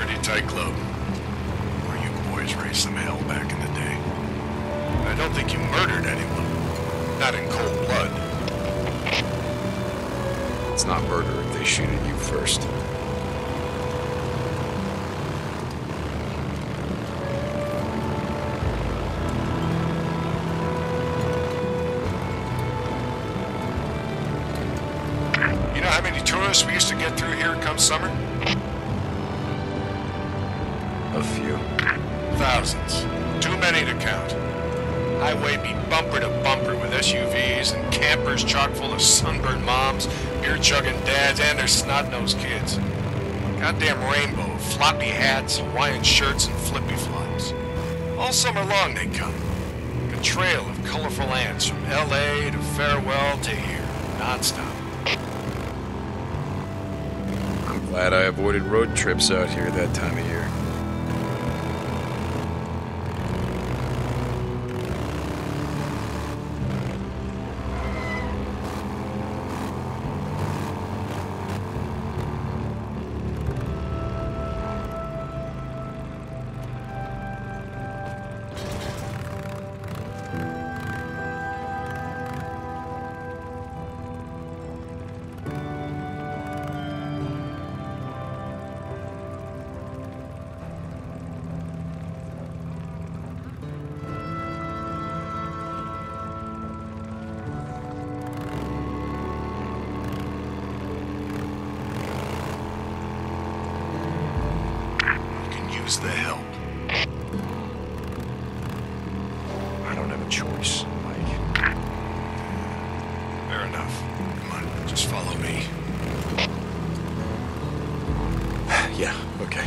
pretty tight club. Where you boys raised some hell back in the day. I don't think you murdered anyone. Not in cold blood. It's not murder if they shoot at you first. You know how many tourists we used to get through here come summer? A few. Thousands. Too many to count. Highway be bumper to bumper with SUVs and campers chock full of sunburned moms, beer-chugging dads, and their snot-nosed kids. Goddamn rainbow of floppy hats, Hawaiian shirts, and flippy flops. All summer long they come. A trail of colorful ants from L.A. to Farewell to here, non-stop. I'm glad I avoided road trips out here that time of year. The help. I don't have a choice, Mike. Fair enough. Come on, just follow me. Yeah, okay.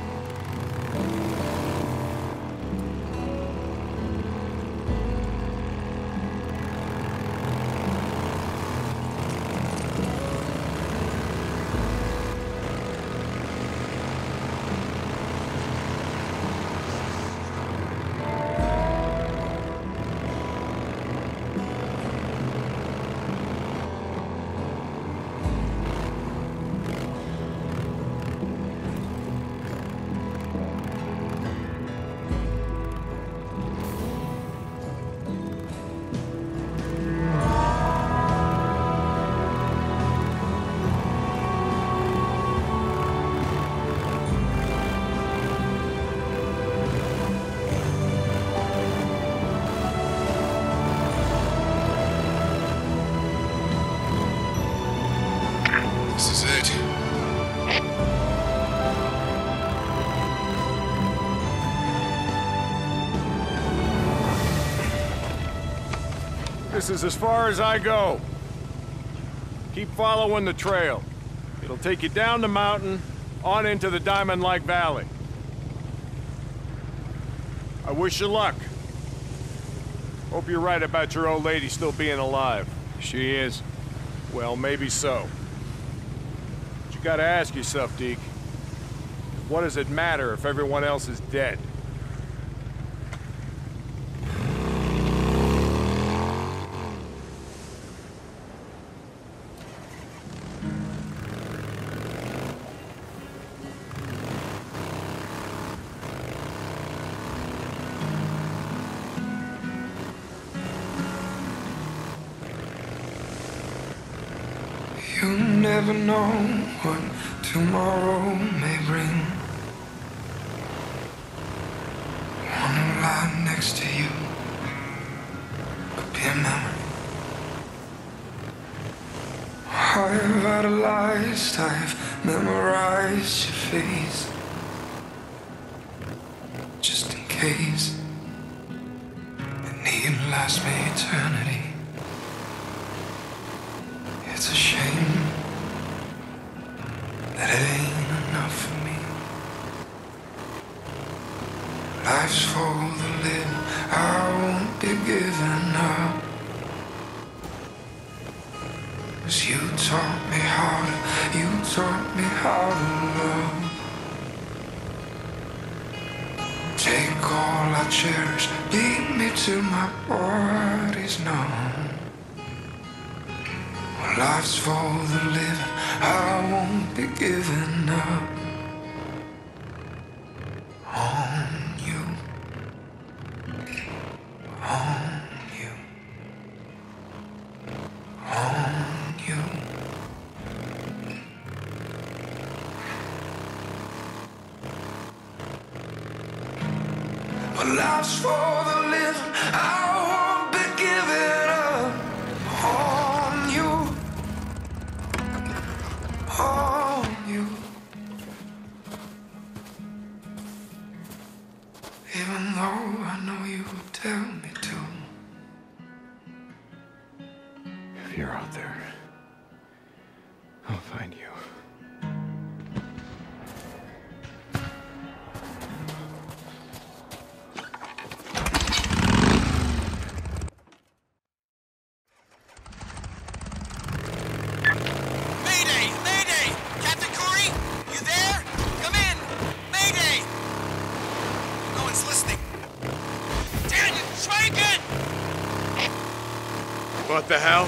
This is it. This is as far as I go. Keep following the trail. It'll take you down the mountain, on into the Diamond Lake Valley. I wish you luck. Hope you're right about your old lady still being alive. She is. Well, maybe so. But you gotta ask yourself, Deke. What does it matter if everyone else is dead? You never know what tomorrow may bring. Wanna lie next to you, could be a memory. I've idolized, I've memorized your face, just in case it need last me eternity. It's a shame that it ain't enough for me. Life's for the living, I won't be giving up. 'Cause you taught me how to love. Take all I cherish, beat me till my body's numb. Life's for the living, I won't be giving up. but life's for the living. I won't be giving up on you, on you. Even though I know you would tell me to. If you're out there, I'll find you. Mayday! Mayday! Captain Curry? You there? Come in! Mayday! No one's listening. Daniel, try again! What the hell?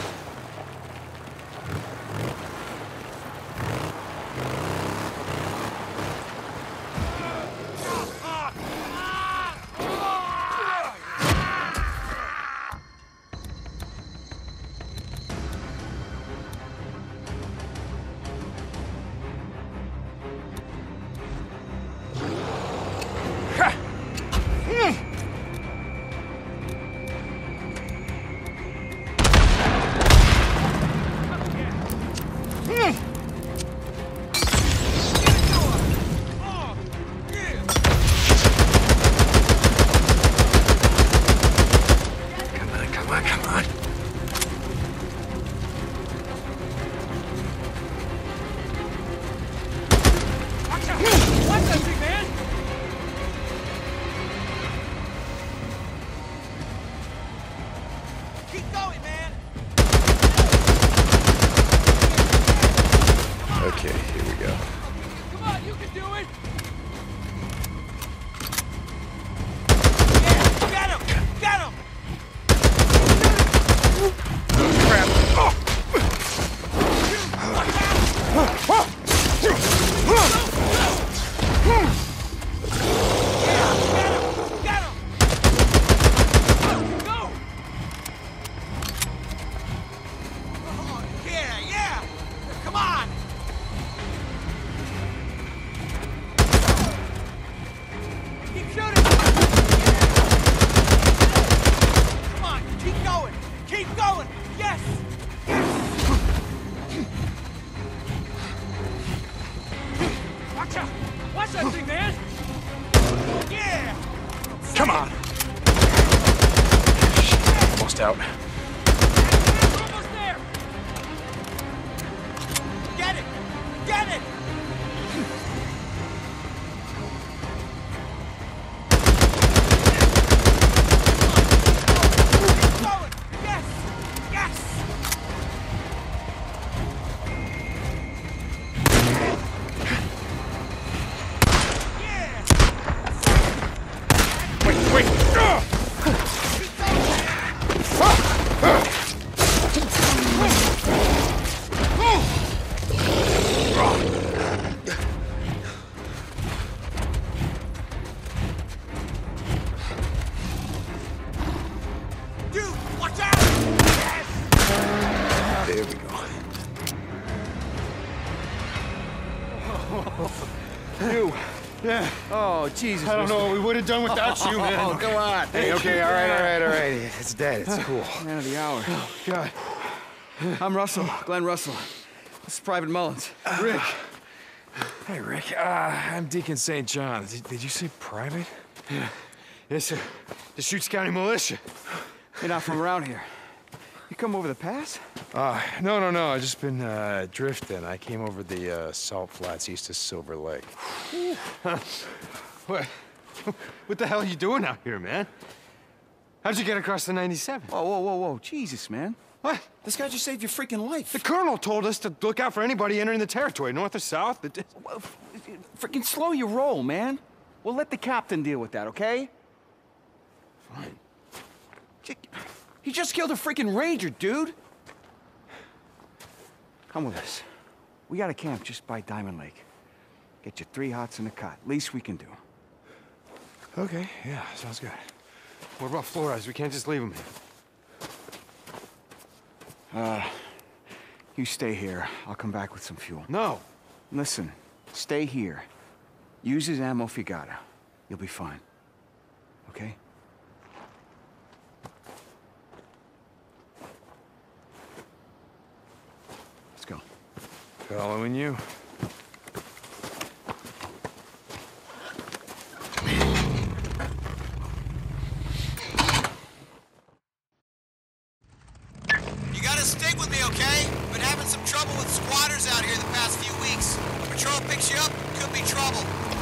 Keep going, man! Okay, here we go. Come on, you can do it! Yeah, get him! Get him! Crap! Get him! Go! Oh, yeah! Come on! Keep shooting! Come on, keep going! Keep going! Yes! Watch out! Watch that thing, man! Yeah! Come on! Almost out. We're almost there! Get it! Get it! Keep going! Yes! Yes! Yeah! Wait! Keep going! Dude, watch out! Yes! There we go. Yeah. Oh, Jesus. I don't know what we would have done without you, man. Oh, come on. Hey, okay, all right. It's dead. It's cool. Man of the hour. God. I'm Russell, Glenn Russell. This is Private Mullins. Rick. Hey, Rick. I'm Deacon St. John. Did you say private? Yeah. Yes, sir. The Shoots County Militia. You're not from around here. You come over the pass? No. I've just been drifting. I came over the salt flats east of Silver Lake. What the hell are you doing out here, man? How'd you get across the 97? Whoa. Jesus, man. What? This guy just saved your freaking life. The colonel told us to look out for anybody entering the territory, north or south. Freaking slow your roll, man. We'll let the captain deal with that, okay? Fine. He just killed a freaking ranger, dude. Come with us. We got a camp just by Diamond Lake. Get you 3 hots in the cot. Least we can do. Okay, yeah, sounds good. What about Flores? We can't just leave him here. You stay here. I'll come back with some fuel. No. Listen, stay here. Use his ammo if you gotta. You'll be fine. okay? Let's go. Following you. You gotta stick with me, okay? Been having some trouble with squatters out here the past few weeks. Patrol picks you up, could be trouble.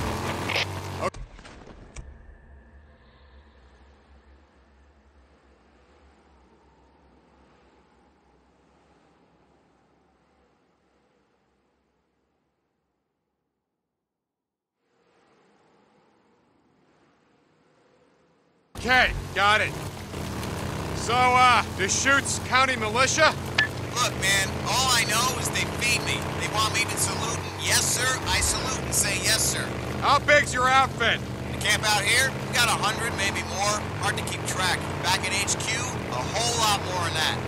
Okay, got it. So, Deschutes County Militia? Look, man, all I know is they feed me. They want me to salute and yes, sir, I salute and say yes, sir. How big's your outfit? The camp out here, we got 100, maybe more. Hard to keep track. Back at HQ, a whole lot more than that.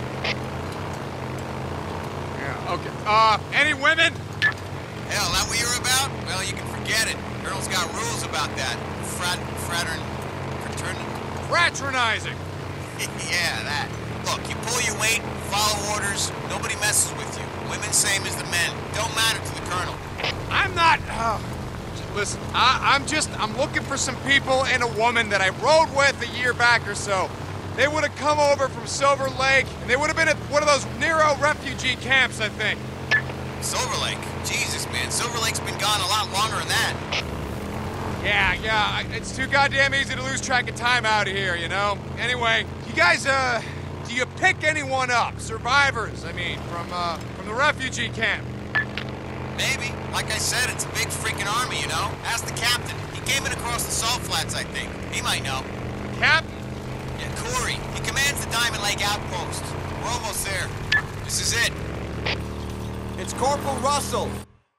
Yeah, okay. Any women? Hell, that what you're about? Well, you can forget it. Colonel's got rules about that. Fraternity. Fraternizing. Yeah, that. Look, you pull your weight, follow orders, nobody messes with you. Women same as the men. Don't matter to the colonel. I'm not... listen, I'm looking for some people and a woman that I rode with a year back or so. They would have come over from Silver Lake, and they would have been at one of those Nero refugee camps, I think. Silver Lake? Jesus, man. Silver Lake's been gone a lot longer than that. Yeah, it's too goddamn easy to lose track of time out here, you know? Anyway, you guys, do you pick anyone up? Survivors, I mean, from the refugee camp? Maybe. Like I said, it's a big freaking army, you know? Ask the captain. He came in across the salt flats, I think. He might know. Captain? Yeah, Corey. He commands the Diamond Lake outpost. We're almost there. This is it. It's Corporal Russell.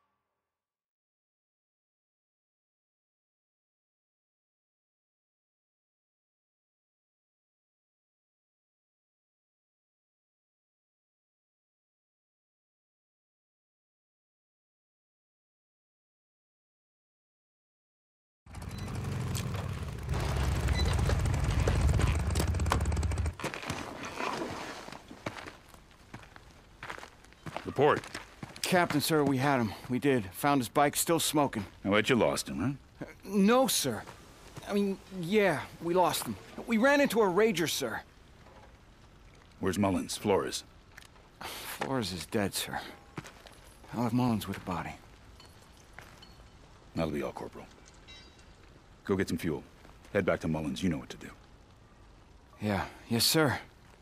Report. Captain, sir, we had him. We did. Found his bike still smoking. I bet you lost him, huh? No, sir. I mean, yeah, we lost him. We ran into a rager, sir. Where's Mullins? Flores? Flores is dead, sir. I'll have Mullins with the body. That'll be all, Corporal. Go get some fuel. Head back to Mullins. You know what to do. Yeah, yes, sir.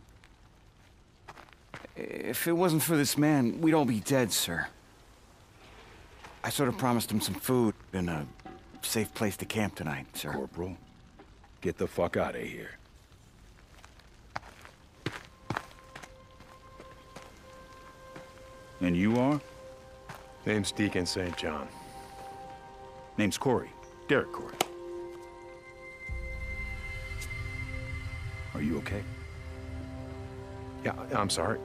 If it wasn't for this man, we'd all be dead, sir. I sort of promised him some food and a safe place to camp tonight, sir. Corporal, get the fuck out of here. And you are? Name's Deacon St. John. Name's Corey. Derek Corey. Are you okay? Yeah, I'm sorry.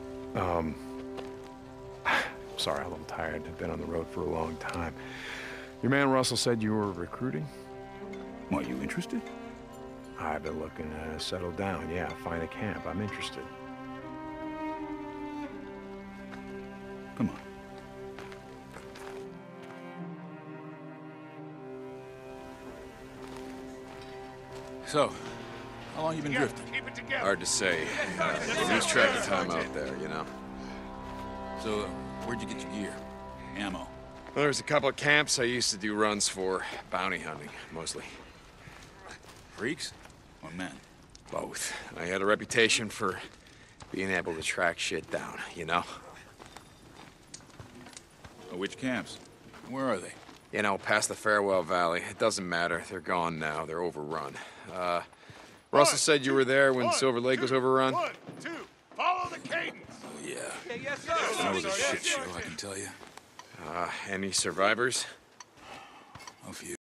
Sorry, I'm a little tired. I've been on the road for a long time. Your man Russell said you were recruiting? Are you interested? I've been looking to settle down. Yeah, find a camp. I'm interested. Come on. So, how long you been drifting? Keep it together. Hard to say. Lose track of time out there, you know? So, where'd you get your gear? Ammo? Well, there's a couple of camps I used to do runs for. Bounty hunting, mostly. Freaks? Or men? Both. I had a reputation for being able to track shit down, you know? Which camps? Where are they? You know, past the Farewell Valley. It doesn't matter. They're gone now. They're overrun. Russell said you were there when Silver Lake was overrun? 1, 2, follow the cadence. Oh, yeah. Yes, sir. That was a shit show, I can tell you. Any survivors? A few.